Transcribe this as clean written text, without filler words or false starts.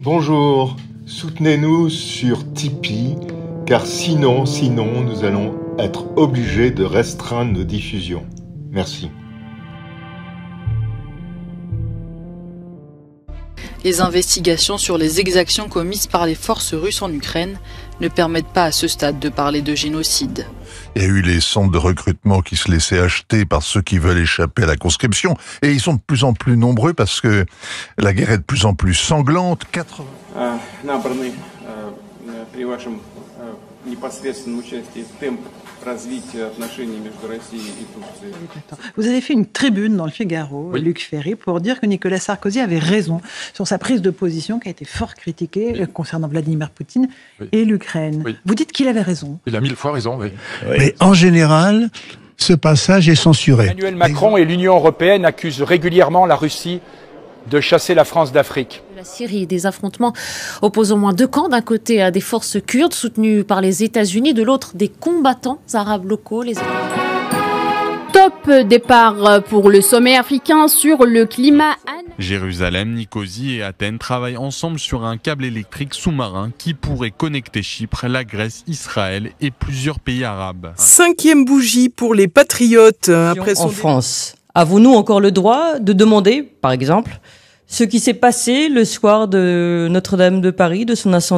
Bonjour, soutenez-nous sur Tipeee, car sinon nous allons être obligés de restreindre nos diffusions. Merci. Les investigations sur les exactions commises par les forces russes en Ukraine ne permettent pas à ce stade de parler de génocide. Il y a eu les centres de recrutement qui se laissaient acheter par ceux qui veulent échapper à la conscription. Et ils sont de plus en plus nombreux parce que la guerre est de plus en plus sanglante. Vous avez fait une tribune dans le Figaro, oui. Luc Ferry, pour dire que Nicolas Sarkozy avait raison sur sa prise de position qui a été fort critiquée concernant Vladimir Poutine et l'Ukraine. Oui. Vous dites qu'il avait raison. Il a 1000 fois raison, oui. Mais en général, ce passage est censuré. Emmanuel Macron et l'Union européenne accusent régulièrement la Russie de chasser la France d'Afrique. La Syrie, des affrontements opposent au moins deux camps. D'un côté, des forces kurdes soutenues par les États-Unis, de l'autre, des combattants arabes locaux. Top départ pour le sommet africain sur le climat. Jérusalem, Nicosie et Athènes travaillent ensemble sur un câble électrique sous-marin qui pourrait connecter Chypre, la Grèce, Israël et plusieurs pays arabes. 5e bougie pour les patriotes. Après en France, avons-nous encore le droit de demander, par exemple, ce qui s'est passé le soir de Notre-Dame de Paris, de son incendie ?